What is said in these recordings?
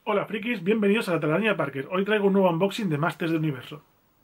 Hola frikis, bienvenidos a la Telaraña de Parker. Hoy traigo un nuevo unboxing de Masters del Universo.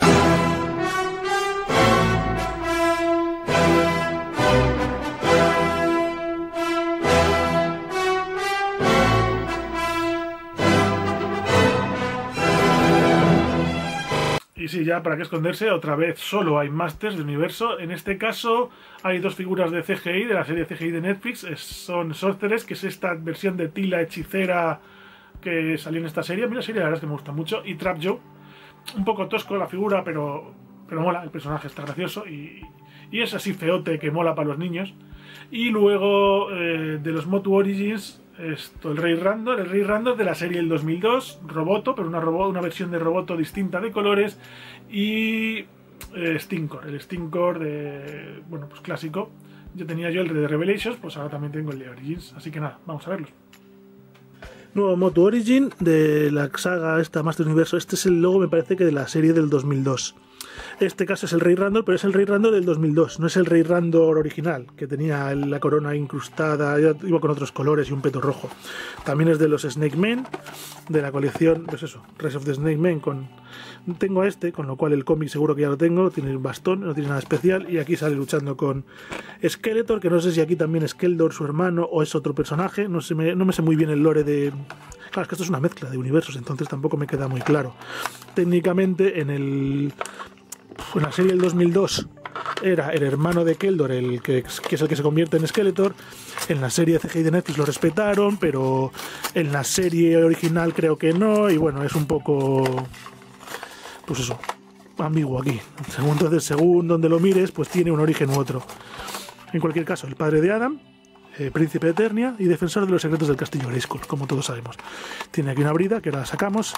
Y sí, ya para qué esconderse, otra vez solo hay Masters del Universo. En este caso hay dos figuras de CGI, de la serie CGI de Netflix. Son Sorceress, que es esta versión de Tila hechicera que salió en esta serie. A mí la serie la verdad es que me gusta mucho. Y Trap Joe, un poco tosco la figura, pero mola, el personaje está gracioso y es así feote que mola para los niños. Y luego de los Motu Origins, el Rey Randor de la serie del 2002, Roboto, pero una versión de Roboto distinta de colores, y Stinkor, el Stinkor de, bueno, pues clásico. Tenía yo el de Revelations, pues ahora también tengo el de Origins, así que nada, vamos a verlos. Nuevo Motu Origin de la saga esta Master Universo. Este es el logo, me parece que de la serie del 2002. Este caso es el Rey Randor, pero es el Rey Randor del 2002, no es el Rey Randor original, que tenía la corona incrustada, iba con otros colores y un peto rojo. También es de los Snake Men, de la colección, pues eso, Rise of the Snake Men. Tengo a este, con lo cual el cómic seguro que ya lo tengo, tiene un bastón, no tiene nada especial, y aquí sale luchando con Skeletor, que no sé si aquí también es Keldor, su hermano, o es otro personaje, no me sé muy bien el lore de... Claro, es que esto es una mezcla de universos, entonces tampoco me queda muy claro. Técnicamente en la serie del 2002 era el hermano de Keldor, que es el que se convierte en Skeletor. En la serie CGI de Netflix lo respetaron, pero en la serie original creo que no, y bueno, es un poco, pues eso, ambiguo aquí. Entonces, según donde lo mires, pues tiene un origen u otro. En cualquier caso, el padre de Adam, príncipe de Eternia y defensor de los secretos del castillo Grayskull, como todos sabemos. Tiene aquí una brida que ahora la sacamos.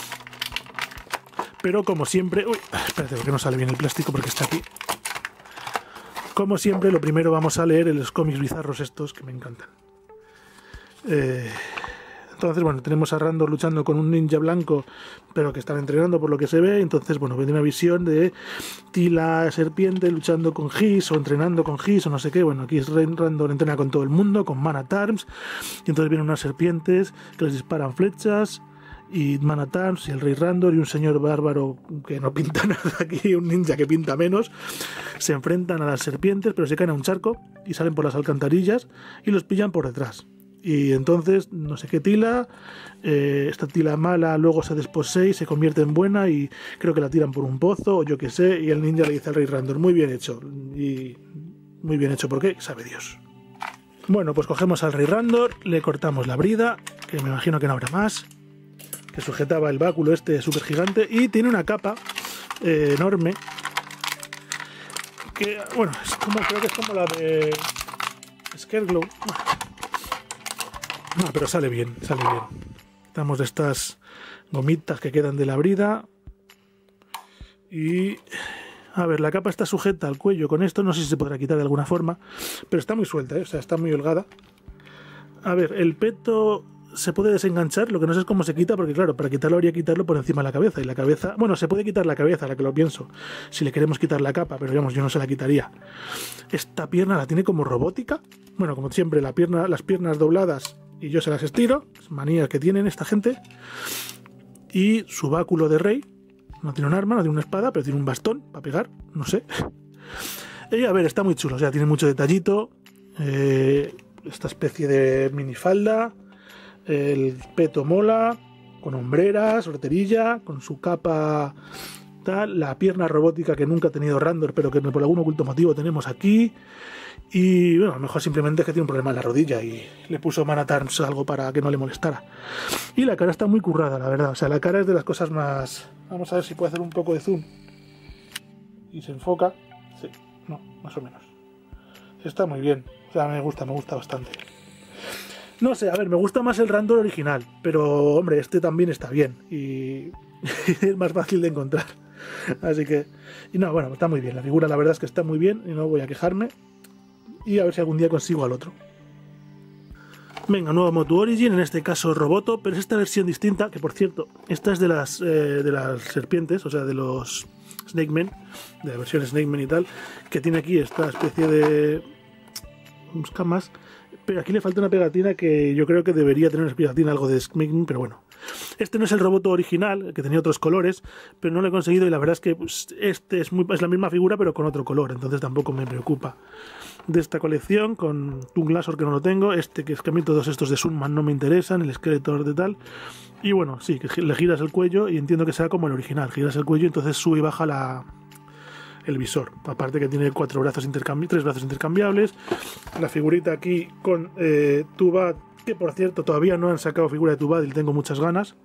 Pero como siempre... Uy, espérate, porque no sale bien el plástico porque está aquí. Como siempre, lo primero vamos a leer los cómics bizarros estos, que me encantan. Entonces, bueno, tenemos a Randor luchando con un ninja blanco, pero que están entrenando por lo que se ve. Entonces, bueno, viene una visión de Tila serpiente luchando con Hiss, o entrenando con Hiss, o no sé qué. Bueno, aquí Randor entrena con todo el mundo, con Man at Arms. Y entonces vienen unas serpientes que les disparan flechas, y Man at Arms y el Rey Randor y un señor bárbaro que no pinta nada aquí, un ninja que pinta menos, se enfrentan a las serpientes, pero se caen a un charco y salen por las alcantarillas y los pillan por detrás. Y entonces, no sé qué Tila, esta Tila mala luego se desposee y se convierte en buena, y creo que la tiran por un pozo o yo qué sé, y el ninja le dice al Rey Randor, muy bien hecho. Y muy bien hecho, ¿por qué? Sabe Dios. Bueno, pues cogemos al Rey Randor, le cortamos la brida, que me imagino que no habrá más, que sujetaba el báculo este súper gigante, y tiene una capa enorme que, bueno, creo que es como la de Scareglow. No, pero sale bien, sale bien. Quitamos de estas gomitas que quedan de la brida. Y... a ver, la capa está sujeta al cuello con esto, no sé si se podrá quitar de alguna forma, pero está muy suelta, o sea, está muy holgada. A ver, el peto se puede desenganchar, lo que no sé es cómo se quita, porque claro, para quitarlo habría que quitarlo por encima de la cabeza, y la cabeza, bueno, se puede quitar la cabeza, la que lo pienso, si le queremos quitar la capa, pero digamos, yo no se la quitaría. Esta pierna la tiene como robótica, bueno, como siempre, las piernas dobladas, y yo se las estiro, manías que tienen esta gente. Y su báculo de rey, no tiene un arma, no tiene una espada, pero tiene un bastón para pegar, no sé. Y a ver, está muy chulo, o sea, tiene mucho detallito, esta especie de minifalda. El peto mola, con hombreras, horterilla, con su capa tal, la pierna robótica que nunca ha tenido Randor, pero que por algún oculto motivo tenemos aquí. Y bueno, a lo mejor simplemente es que tiene un problema en la rodilla y le puso Man at Arms algo para que no le molestara. Y la cara está muy currada, la verdad, o sea, la cara es de las cosas más... Vamos a ver si puedo hacer un poco de zoom. Y se enfoca. Sí, no, más o menos. Está muy bien, o sea, me gusta bastante. No sé, a ver, me gusta más el Randor original, pero hombre, este también está bien y es más fácil de encontrar. Así que, y no, bueno, está muy bien, la figura la verdad es que está muy bien y no voy a quejarme, y a ver si algún día consigo al otro. Venga, nuevo Motu Origin, en este caso Roboto, pero es esta versión distinta, que por cierto, esta es de las serpientes, o sea, de los Snake Men, de la versión Snake Men y tal, que tiene aquí esta especie de escamas. Pero aquí le falta una pegatina que yo creo que debería tener una pegatina algo de Snake, pero bueno. Este no es el Roboto original, que tenía otros colores, pero no lo he conseguido y la verdad es que pues, este es la misma figura pero con otro color, entonces tampoco me preocupa. De esta colección, con Toon Glassor, que no lo tengo, que es que a mí todos estos de Sunman no me interesan, el Skeletor de tal. Y bueno, sí, que le giras el cuello y entiendo que sea como el original, giras el cuello y entonces sube y baja el visor. Aparte que tiene 3 brazos intercambiables. La figurita aquí con Tubad, que por cierto todavía no han sacado figura de Tubad y tengo muchas ganas.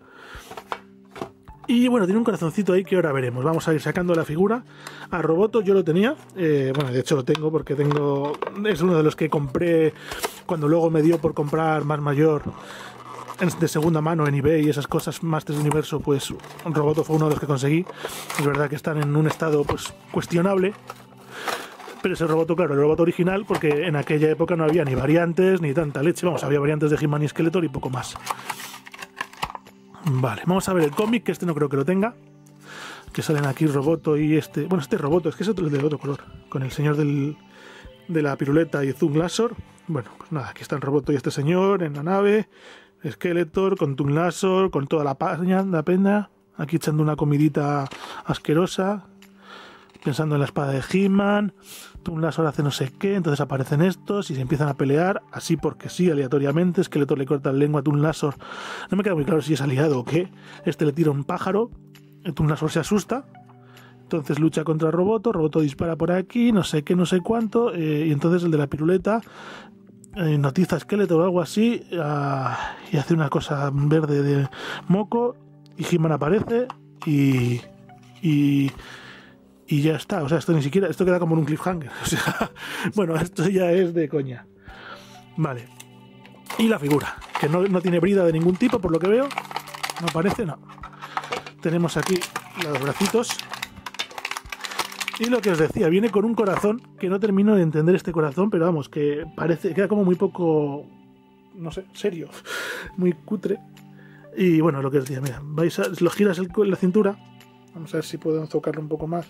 Y bueno, tiene un corazoncito ahí que ahora veremos. Vamos a ir sacando la figura. A Roboto yo lo tenía. Bueno, de hecho lo tengo porque es uno de los que compré cuando luego me dio por comprar más mayor de segunda mano en eBay y esas cosas, Masters de Universo, pues Roboto fue uno de los que conseguí. Es verdad que están en un estado pues cuestionable. Pero ese Roboto, claro, el Roboto original, porque en aquella época no había ni variantes ni tanta leche. Vamos, había variantes de He-Man y Skeletor y poco más. Vale, vamos a ver el cómic, que este no creo que lo tenga. Que salen aquí Roboto y este... Bueno, este Roboto, es que es otro de otro color. Con el señor de la piruleta y Toon Glassor. Bueno, pues nada, aquí está el Roboto y este señor en la nave. Skeletor con Toon Glassor, con toda la pena. Aquí echando una comidita asquerosa. Pensando en la espada de He-Man. Toon Glassor hace no sé qué, entonces aparecen estos y se empiezan a pelear, así porque sí, aleatoriamente. Skeletor le corta la lengua a Toon Glassor. No me queda muy claro si es aliado o qué. Este le tira un pájaro, Toon Glassor se asusta, entonces lucha contra Roboto, Roboto dispara por aquí, no sé qué, no sé cuánto, y entonces el de la piruleta notiza a Skeletor o algo así, y hace una cosa verde de moco, y He-Man aparece, y ya está, o sea, esto queda como en un cliffhanger, o sea, bueno, esto ya es de coña. Vale. Y la figura, que no tiene brida de ningún tipo, por lo que veo. No aparece, no. Tenemos aquí los bracitos. Y lo que os decía, viene con un corazón, que no termino de entender este corazón, pero vamos, que queda como muy poco, no sé, serio, muy cutre. Y bueno, lo que os decía, mira, lo giras la cintura, vamos a ver si puedo enfocarlo un poco más.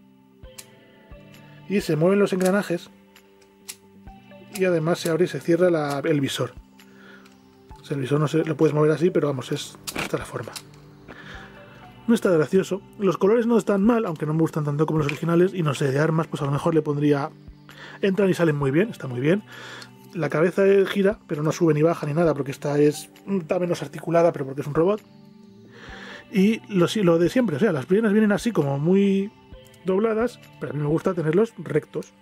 Y se mueven los engranajes y además se abre y se cierra el visor. O sea, el visor no lo puedes mover así, pero vamos, esta la forma. No está gracioso. Los colores no están mal, aunque no me gustan tanto como los originales. Y no sé, de armas, pues a lo mejor le pondría... Entran y salen muy bien, está muy bien. La cabeza gira, pero no sube ni baja ni nada, porque está menos articulada, pero porque es un robot. Y lo de siempre, o sea, las piernas vienen así como muy dobladas, pero a mí me gusta tenerlos rectos.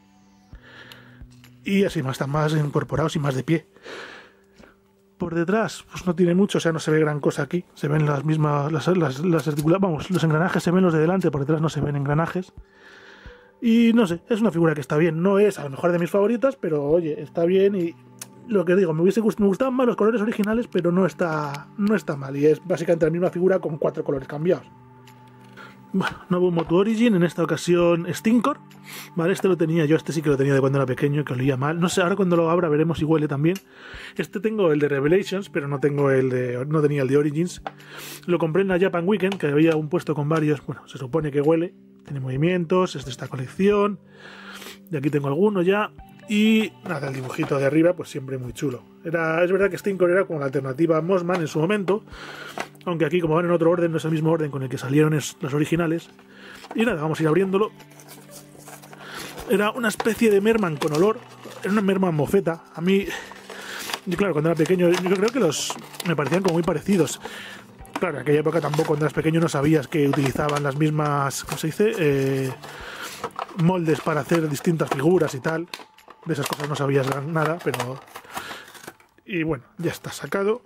Y así están más incorporados y más de pie. Por detrás, pues no tiene mucho, o sea, no se ve gran cosa aquí. Se ven las mismas, las articulaciones, vamos, los engranajes se ven los de delante, por detrás no se ven engranajes. Y no sé, es una figura que está bien. No es a lo mejor de mis favoritas, pero oye, está bien. Y lo que digo, me gustaban más los colores originales, pero no está mal. Y es básicamente la misma figura con 4 colores cambiados. Bueno, nuevo Moto Origin, en esta ocasión Stinkor. Vale, este lo tenía yo, este sí que lo tenía de cuando era pequeño, que olía mal. No sé, ahora cuando lo abra veremos si huele también. Este tengo el de Revelations, pero no tenía el de Origins. Lo compré en la Japan Weekend, que había un puesto con varios. Bueno, se supone que huele, tiene movimientos, es de esta colección. Y aquí tengo alguno ya. Y nada, el dibujito de arriba, pues siempre muy chulo. Es verdad que Stinkor era como la alternativa a Mossman en su momento. Aunque aquí, como van en otro orden, no es el mismo orden con el que salieron los originales. Y nada, vamos a ir abriéndolo. Era una especie de Merman con olor. Era una Merman mofeta. A mí, yo, claro, cuando era pequeño, yo creo que me parecían como muy parecidos. Claro, en aquella época tampoco, cuando eras pequeño, no sabías que utilizaban las mismas, ¿cómo se dice? Moldes para hacer distintas figuras y tal. De esas cosas no sabías nada, pero... Y bueno, ya está sacado.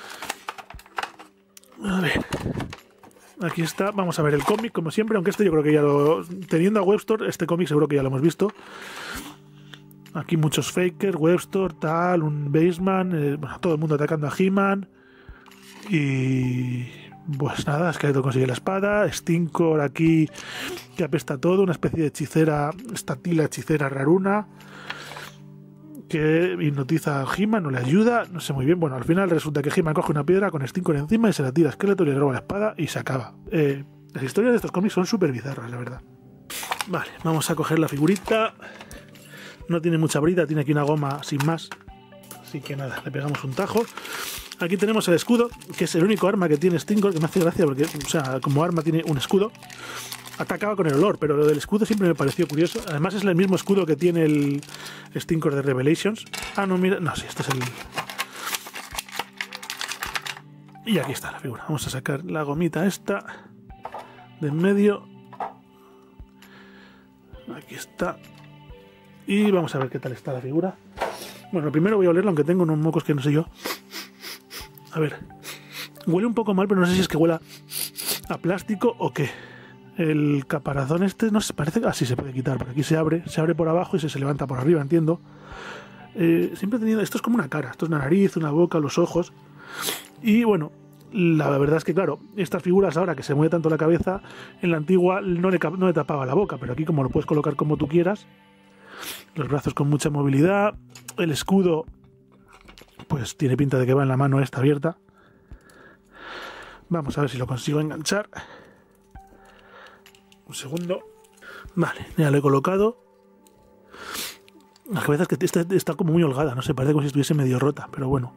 A ver... Aquí está, vamos a ver el cómic, como siempre, aunque este yo creo que ya teniendo a Webstore, este cómic seguro que ya lo hemos visto. Aquí muchos Faker, Webstore, tal, un Baseman, bueno, todo el mundo atacando a He-Man. Y... pues nada, Skeletor consigue la espada, Stinkor aquí que apesta todo, una especie de hechicera, estatila hechicera raruna, que hipnotiza a He-Man, no le ayuda, no sé muy bien. Bueno, al final resulta que He-Man coge una piedra con Stinkor encima y se la tira a Skeletor y le roba la espada y se acaba. Las historias de estos cómics son súper bizarras, la verdad. Vale, vamos a coger la figurita. No tiene mucha brida, tiene aquí una goma sin más. Así que nada, le pegamos un tajo. Aquí tenemos el escudo, que es el único arma que tiene Stinkor, que me hace gracia porque, o sea, como arma tiene un escudo. Atacaba con el olor, pero lo del escudo siempre me pareció curioso. Además es el mismo escudo que tiene el Stinkor de Revelations. Ah, no, mira, no, sí, este es el... Y aquí está la figura. Vamos a sacar la gomita esta de en medio. Aquí está. Y vamos a ver qué tal está la figura. Bueno, primero voy a olerla, aunque tengo unos mocos que no sé yo. A ver, huele un poco mal, pero no sé si es que huela a plástico o qué. El caparazón este, no sé, parece que así se puede quitar, porque aquí se abre por abajo y se levanta por arriba, entiendo. Siempre he tenido, esto es como una cara, esto es una nariz, una boca, los ojos. Y bueno, la verdad es que claro, estas figuras ahora que se mueve tanto la cabeza, en la antigua no le tapaba la boca, pero aquí como lo puedes colocar como tú quieras, los brazos con mucha movilidad, el escudo pues tiene pinta de que va en la mano esta abierta. Vamos a ver si lo consigo enganchar. Un segundo. Vale, ya lo he colocado. La cabeza es que está como muy holgada, no sé, parece como si estuviese medio rota, pero bueno.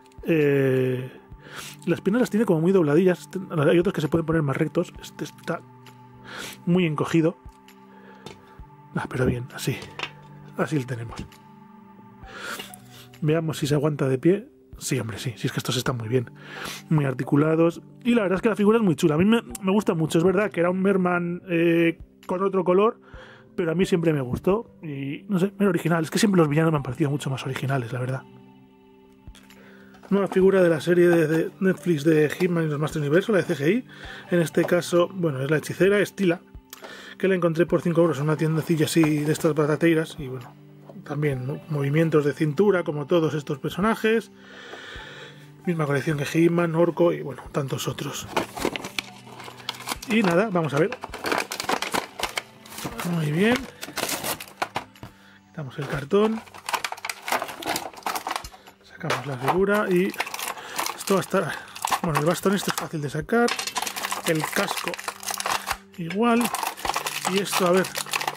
Las piernas las tiene como muy dobladillas. Hay otros que se pueden poner más rectos. Este está muy encogido. Pero bien, así. Así lo tenemos. Veamos si se aguanta de pie. Sí, hombre, sí. Si es que estos están muy bien. Muy articulados. Y la verdad es que la figura es muy chula. A mí me gusta mucho. Es verdad que era un Merman con otro color, pero a mí siempre me gustó. Y no sé, era original. Es que siempre los villanos me han parecido mucho más originales, la verdad. Nueva figura de la serie de Netflix de He-Man y los Masters Universo, la de CGI. En este caso, bueno, es la hechicera, es Teela, que la encontré por 5 euros en una tiendecilla así de estas barateiras. Y bueno, también, ¿no?, movimientos de cintura como todos estos personajes, misma colección que He-Man, Orko y bueno, tantos otros. Y nada, vamos a ver. Muy bien, quitamos el cartón, sacamos la figura y esto va a estar... Bueno, el bastón este es fácil de sacar, el casco igual, y esto, a ver...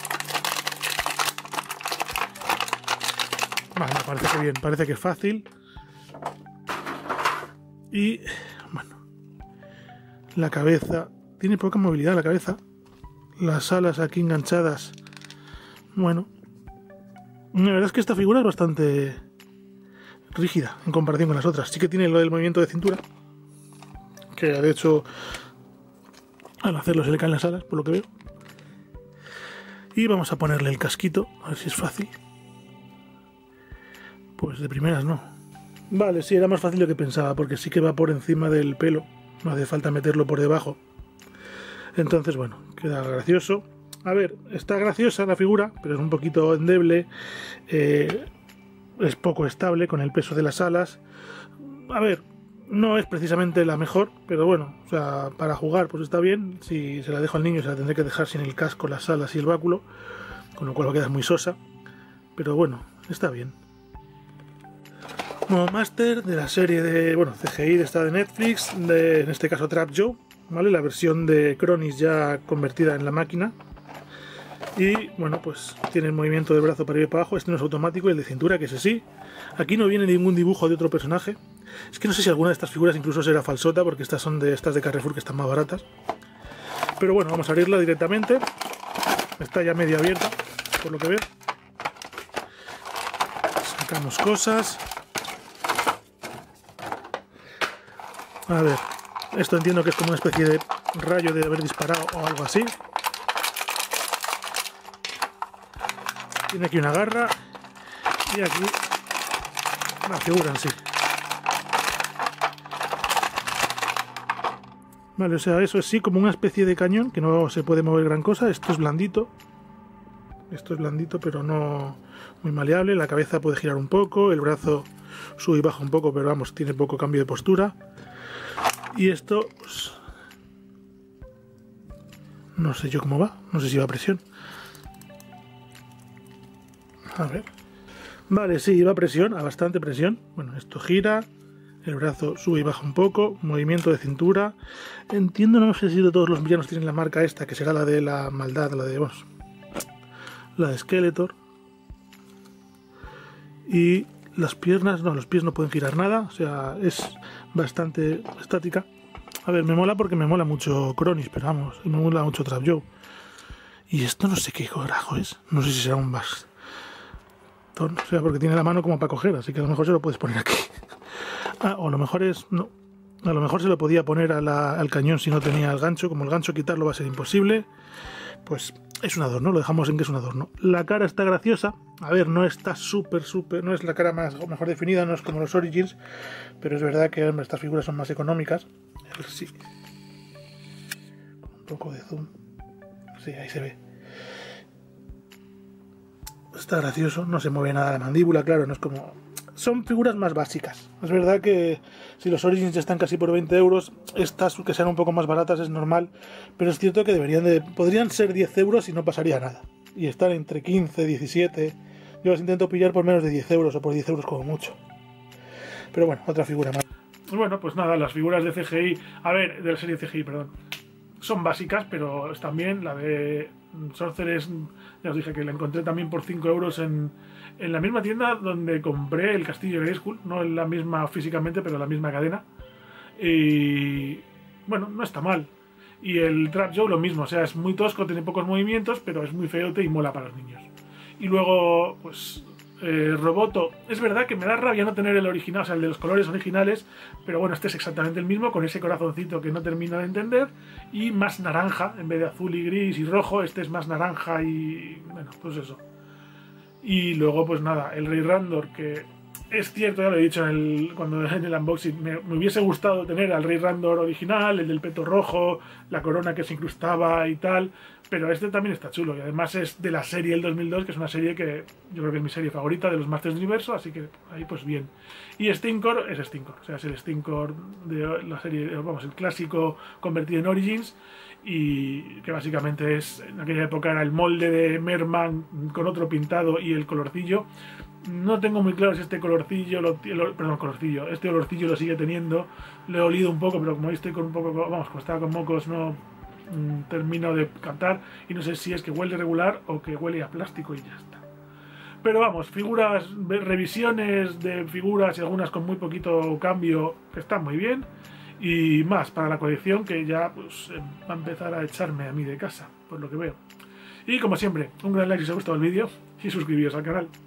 Vale, parece que bien, parece que es fácil. Y bueno, la cabeza, tiene poca movilidad la cabeza. Las alas aquí enganchadas. Bueno, la verdad es que esta figura es bastante rígida en comparación con las otras. Sí que tiene lo del movimiento de cintura, que de hecho al hacerlo se le caen las alas, por lo que veo. Y vamos a ponerle el casquito, a ver si es fácil. Pues de primeras no. Vale, sí, era más fácil de lo que pensaba, porque sí que va por encima del pelo. No hace falta meterlo por debajo. Entonces, bueno, queda gracioso. A ver, está graciosa la figura, pero es un poquito endeble. Es poco estable con el peso de las alas. A ver, no es precisamente la mejor, pero bueno, o sea, para jugar pues está bien. Si se la dejo al niño se la tendré que dejar sin el casco, las alas y el báculo, con lo cual va a quedar muy sosa. Pero bueno, está bien. Nuevo máster de la serie de, bueno, CGI de esta de Netflix, en este caso Trap Joe, ¿vale? La versión de Cronis ya convertida en la máquina. Y bueno, pues tiene el movimiento del brazo para arriba y para abajo. Este no es automático, y el de cintura, que ese sí. Aquí no viene ningún dibujo de otro personaje. Es que no sé si alguna de estas figuras incluso será falsota, porque estas son de estas de Carrefour, que están más baratas. Pero bueno, vamos a abrirla directamente. Está ya medio abierta, por lo que veo. Sacamos cosas. A ver, esto entiendo que es como una especie de rayo de haber disparado o algo así. Tiene aquí una garra y aquí la figura en sí. Vale, o sea, eso es sí como una especie de cañón que no se puede mover gran cosa. Esto es blandito. Esto es blandito, pero no muy maleable. La cabeza puede girar un poco, el brazo sube y baja un poco, pero vamos, tiene poco cambio de postura. Y esto, pues, no sé yo cómo va, no sé si va a presión. A ver. Vale, sí, va a presión, a bastante presión. Bueno, esto gira, el brazo sube y baja un poco, movimiento de cintura. Entiendo, no sé si todos los villanos tienen la marca esta, que será la de la maldad, la de, bueno, la de Skeletor. Y las piernas, no, los pies no pueden girar nada, o sea, es bastante estática. A ver, me mola porque me mola mucho Cronis, pero vamos, y me mola mucho Trap Joe. Y esto no sé qué carajo es. No sé si será un bastón. O sea, porque tiene la mano como para coger, así que a lo mejor se lo puedes poner aquí. Ah, o a lo mejor es... No. A lo mejor se lo podía poner al cañón si no tenía el gancho. Como el gancho quitarlo va a ser imposible. Pues es un adorno, lo dejamos en que es un adorno. La cara está graciosa. A ver, no está súper... No es la cara mejor definida, no es como los Origins. Pero es verdad que, hombre, estas figuras son más económicas. A ver si... Con un poco de zoom. Sí, ahí se ve. Está gracioso, no se mueve nada la mandíbula, claro, no es como... Son figuras más básicas. Es verdad que si los Origins están casi por 20 euros, estas que sean un poco más baratas es normal, pero es cierto que podrían ser 10 euros y no pasaría nada. Y están entre 15, 17... Yo las intento pillar por menos de 10 euros o por 10 euros como mucho. Pero bueno, otra figura más. Bueno, pues nada, las figuras de CGI... A ver, de la serie CGI, perdón. Son básicas, pero están bien. La de Sorceress, ya os dije que la encontré también por 5 euros en la misma tienda donde compré el Castillo Grayskull. No en la misma físicamente, pero en la misma cadena. Y bueno, no está mal. Y el Trap Joe lo mismo, o sea, es muy tosco, tiene pocos movimientos, pero es muy feote y mola para los niños. Y luego, pues... Roboto, es verdad que me da rabia no tener el original, o sea, el de los colores originales, pero bueno, este es exactamente el mismo, con ese corazoncito que no termino de entender, y más naranja, en vez de azul y gris y rojo, este es más naranja y... bueno, pues eso. Y luego, pues nada, el Rey Randor, que es cierto, ya lo he dicho cuando en el unboxing, me hubiese gustado tener al Rey Randor original, el del peto rojo, la corona que se incrustaba y tal, pero este también está chulo, y además es de la serie el 2002, que es una serie que yo creo que es mi serie favorita de los Masters del Universo, así que ahí pues bien. Y Stinkor es Stinkor, o sea, es el Stinkor de la serie, vamos, el clásico convertido en Origins, y que básicamente es, en aquella época era el molde de Merman con otro pintado y el colorcillo. No tengo muy claro si este colorcillo, este olorcillo lo sigue teniendo. Lo he olido un poco, pero como estoy con un poco, vamos, como estaba con mocos, no termino de captar. Y no sé si es que huele regular o que huele a plástico y ya está. Pero vamos, figuras, revisiones de figuras y algunas con muy poquito cambio que están muy bien. Y más para la colección que ya pues va a empezar a echarme a mí de casa, por lo que veo. Y como siempre, un gran like si os ha gustado el vídeo y suscribiros al canal.